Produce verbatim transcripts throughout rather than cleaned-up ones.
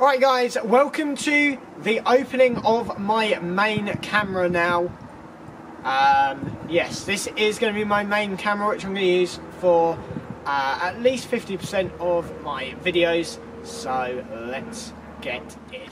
Right guys, welcome to the opening of my main camera now. Um, yes, this is going to be my main camera, which I'm going to use for uh, at least fifty percent of my videos. So let's get in.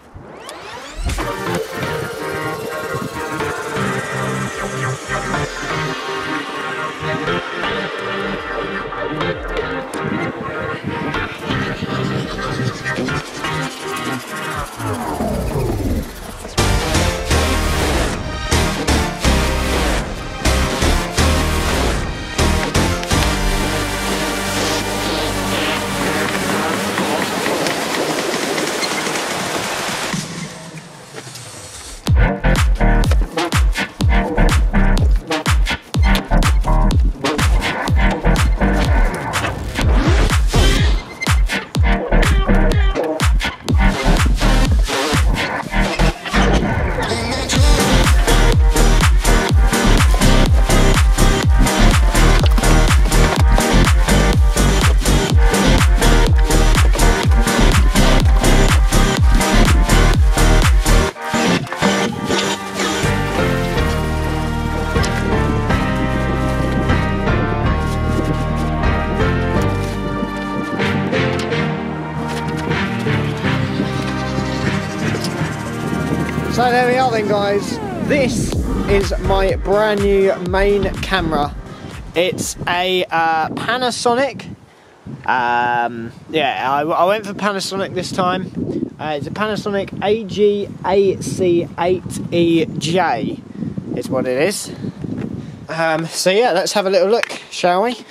So there we are then guys, this is my brand new main camera. It's a uh, Panasonic, um, yeah I, I went for Panasonic this time. Uh, it's a Panasonic A G A C eight E J is what it is. Um, so yeah, let's have a little look, shall we?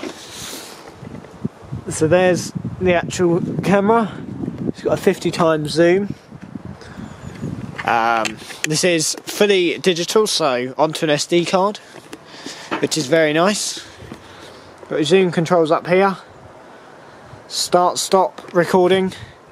So there's the actual camera. It's got a fifty times zoom. Um, this is fully digital, so onto an S D card, which is very nice. Got zoom controls up here, start stop recording,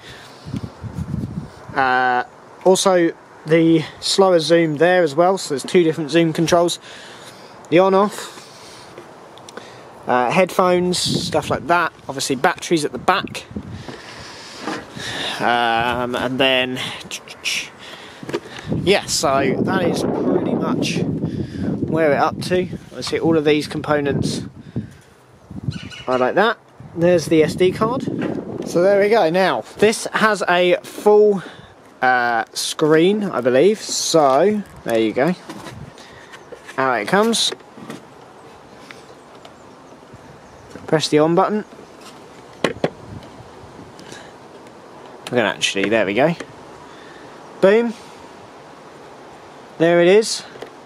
uh, also the slower zoom there as well, so there's two different zoom controls, the on off, uh, headphones, stuff like that, obviously batteries at the back, um, and then yeah, so that is pretty much where we're up to. I see all of these components are like that. There's the S D card. So there we go. Now, this has a full uh, screen, I believe. So, there you go. Out it comes. Press the on button. We can actually, there we go. Boom. There it is.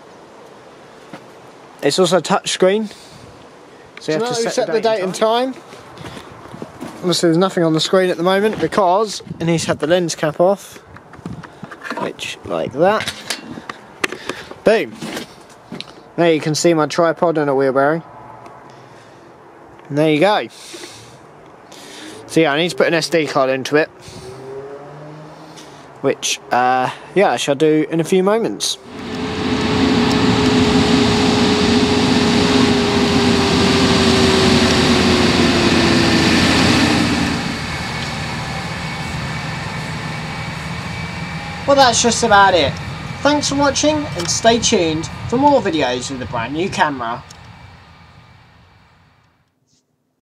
It's also a touch screen, so you have to set, set the date and time. Obviously there's nothing on the screen at the moment because it needs to have the lens cap off, which, like that. Boom. There you can see my tripod and a wheel bearing. And there you go. So yeah, I need to put an S D card into it, which, uh, yeah, I shall do in a few moments. Well, that's just about it. Thanks for watching and stay tuned for more videos with the brand new camera.